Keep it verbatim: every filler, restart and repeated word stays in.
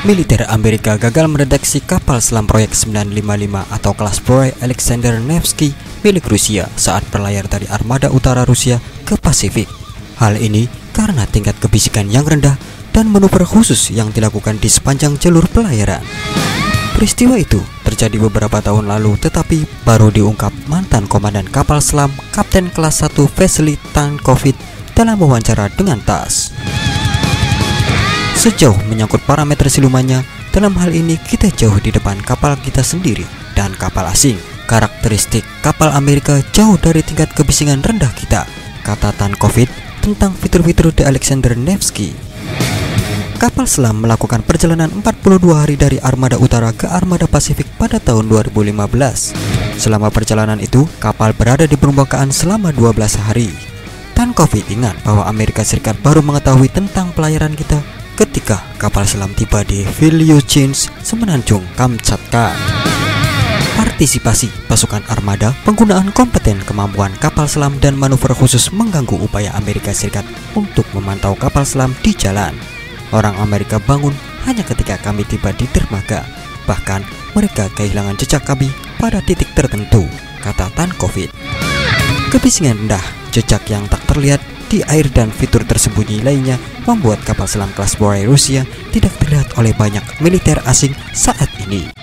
Militer Amerika gagal mendeteksi kapal selam proyek sembilan lima lima atau kelas Boris Alexander Nevsky milik Rusia saat berlayar dari armada utara Rusia ke Pasifik. Hal ini karena tingkat kebisikan yang rendah dan manuver khusus yang dilakukan di sepanjang jalur pelayaran. Peristiwa itu terjadi beberapa tahun lalu, tetapi baru diungkap mantan komandan kapal selam Kapten kelas satu Vasily Tankovit dalam wawancara dengan T A S S. Sejauh menyangkut parameter silumannya, dalam hal ini kita jauh di depan kapal kita sendiri dan kapal asing. Karakteristik kapal Amerika jauh dari tingkat kebisingan rendah kita, kata Tankovit tentang fitur-fitur The Alexander Nevsky. Kapal selam melakukan perjalanan empat puluh dua hari dari armada utara ke armada Pasifik pada tahun dua ribu lima belas. Selama perjalanan itu, kapal berada di permukaan selama dua belas hari. Tankovit ingat bahwa Amerika Serikat baru mengetahui tentang pelayaran kita ketika kapal selam tiba di Velyuchinsk, semenanjung Kamchatka. Partisipasi pasukan armada, penggunaan kompeten kemampuan kapal selam dan manuver khusus mengganggu upaya Amerika Serikat untuk memantau kapal selam di jalan. Orang Amerika bangun hanya ketika kami tiba di dermaga. Bahkan mereka kehilangan jejak kami pada titik tertentu, kata Tankovit. Kebisingan rendah, jejak yang tak terlihat di air dan fitur tersembunyi lainnya membuat kapal selam kelas Boris Rusia tidak terlihat oleh banyak militer asing saat ini.